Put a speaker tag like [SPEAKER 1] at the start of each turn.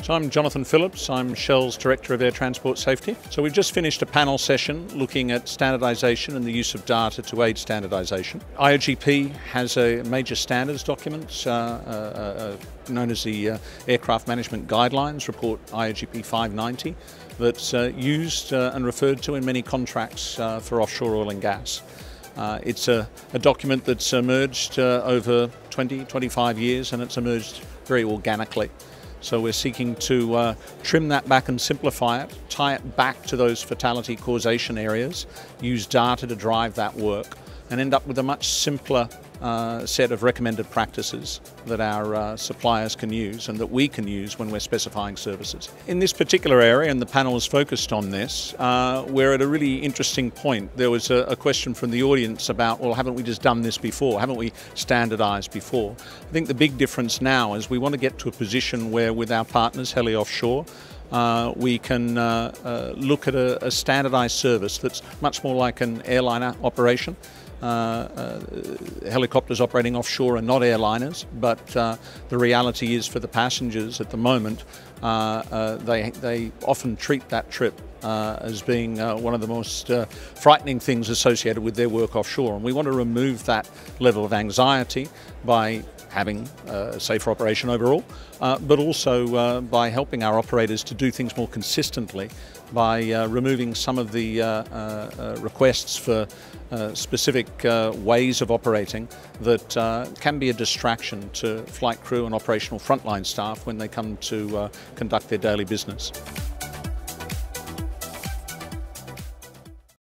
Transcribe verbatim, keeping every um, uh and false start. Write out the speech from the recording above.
[SPEAKER 1] So I'm Jonathan Phillips, I'm Shell's Director of Air Transport Safety. So we've just finished a panel session looking at standardisation and the use of data to aid standardisation. I O G P has a major standards document uh, uh, uh, known as the uh, Aircraft Management Guidelines, report I O G P five ninety, that's uh, used uh, and referred to in many contracts uh, for offshore oil and gas. Uh, it's a, a document that's emerged uh, over twenty, twenty-five years, and it's emerged very organically. So we're seeking to uh, trim that back and simplify it, tie it back to those fatality causation areas, use data to drive that work, and end up with a much simpler uh, set of recommended practices that our uh, suppliers can use and that we can use when we're specifying services. In this particular area, and the panel is focused on this, uh, we're at a really interesting point. There was a, a question from the audience about, well, haven't we just done this before? Haven't we standardised before? I think the big difference now is we want to get to a position where with our partners, Heli Offshore, Uh, we can uh, uh, look at a, a standardised service that's much more like an airliner operation. Uh, uh, helicopters operating offshore are not airliners, but uh, the reality is for the passengers at the moment, uh, uh, they, they often treat that trip uh, as being uh, one of the most uh, frightening things associated with their work offshore. And we want to remove that level of anxiety by having a safer operation overall, uh, but also uh, by helping our operators to do things more consistently by uh, removing some of the uh, uh, requests for uh, specific uh, ways of operating that uh, can be a distraction to flight crew and operational frontline staff when they come to uh, conduct their daily business.